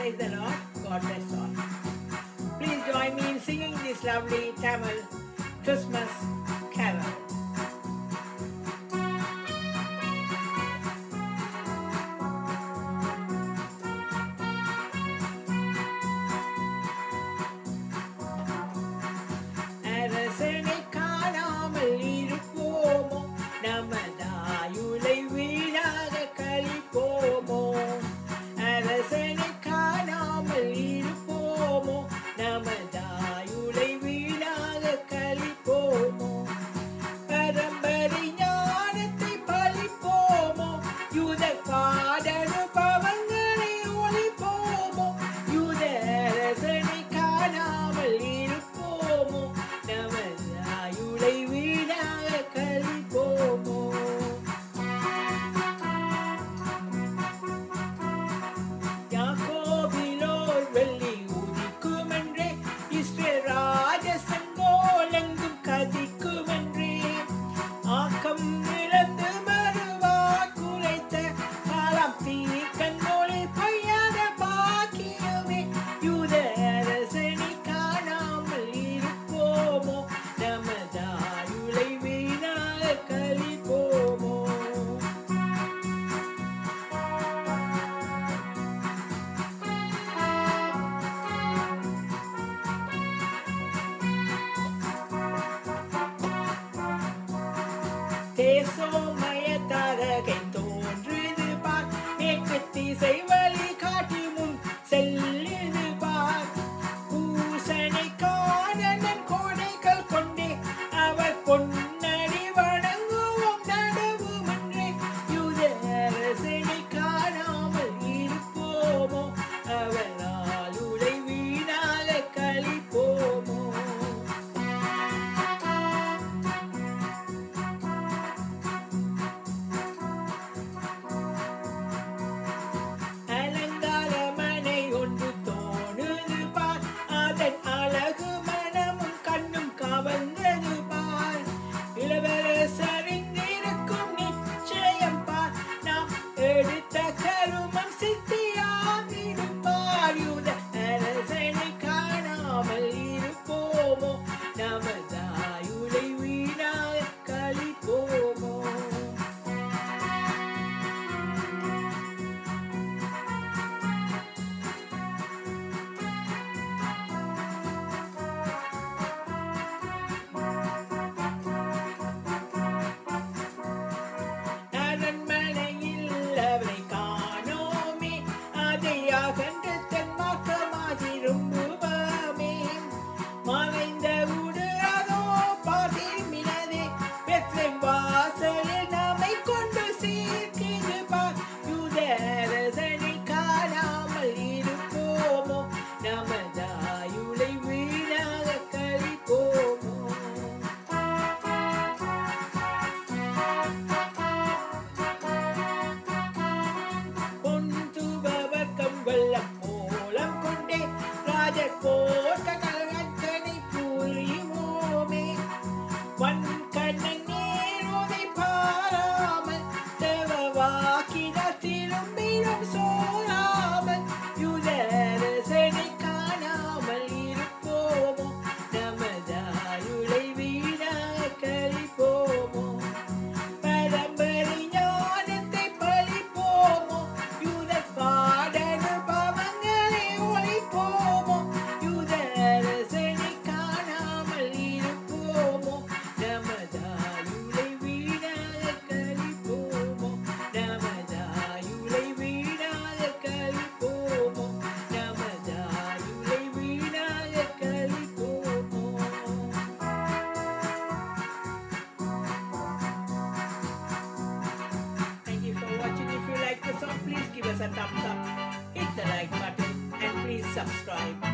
Praise the Lord. God bless all. Please join me in singing this lovely Tamil Christmas carol. அரசனை காணாமல் இருப்போமோ, நமதாயுளை வீணாக கழிப்போமோ. அரசனை காணாமல் இருப்போமோ, நமதாயுளை வீணாக கழிப்போமோ. பரம்பரை ஞானத்தை பழிப்போமோ, யூத பாடனுபவங்களை ஒழிப்போமோ. யூத அரசனை காணாமல் இருப்போமோ, நமதாயுளை வீணாக கழிப்போமோ. யாக்கோபிலோர் வெள்ளி உதிக்குமென்றே, இஸ்ரேல் ராஜசங்கோலெங்கும் கதிக்குமென்றே. ஆக்கம் இழந்து மறுவாக் குலைத்த காலம் தீக்கண்ணொளி பொய்யாத பாக்கியமே. யூத அரசனை காணாமல் இருப்போமோ, நமதாயுளை வீணாக கழிப்போமோ. தேசோமயத்தாரகை தோன்றுது பார், மேற்கு திசை வழி காட்டி முன் செல்லுது பார். பூசனை காணன் கோடைகள் கொண்டே, அவர் பொன்னடி வணங்குவோம் நடுவுமன்றே. யூத அரசனை காணாமல் இருப்போமோ, அவரால் உடை வீணாக கழிப்போமோ. அலங்காரமனை ஒன்று தோணுது பார், அதன் அழகு மனமும் கண்ணும் கவர்ந்தது பார். இளவரசறிந்திருக்கும் நிச்சயம் பார், நாம் எடுத்த கருமம் சித்தியாகிடும் பார். யூத அரசனை காணாமல் இருப்போமோ, நமதாயுளை வீணாக கழிப்போமோ. அரண்மனையில் அவரை காணோமே, அதை அகன்று தென்மார்க்கமாதிரும்புவமே. மறைந்த உடு அதோ பார்த்திருமினதே, பெத்லெம் வாசலில் நம்மை கொண்டு சேர்க்குது பார். யூத அரசனை காணாமல் இருப்போமோ, நமதாயுளை வீணாக கழிப்போமோ. பொன்துபவர்க்கம் வெள்ளம் மூலம் கொண்டே, ராஜகோட்ட கலகத்தனை புரியுமோமே. வன்கண்ணன் நேரோதை பாராமல், தேவவாக்கினர் திரும்பிடும் சோராமல். யூத அரசனை காணாமல் இருப்போமோ, நமதாயுளை வீணாக கழிப்போமோ. பரம்பரை ஞானத்தை பழிப்போமோ, யூத பாடனுபவங்களை ஒழிப்போமோ. யூத அரசனை காணாமல் இருப்போமோ, நமதாயுளை வீணாக கழிப்போமோ. நமதாயுளை வீணாக கழிப்போமோ. நமதாயுளை வீணாக கழிப்போமோ. Thank you for watching. If you like the song, please give us a thumbs up, hit the like button, and please subscribe.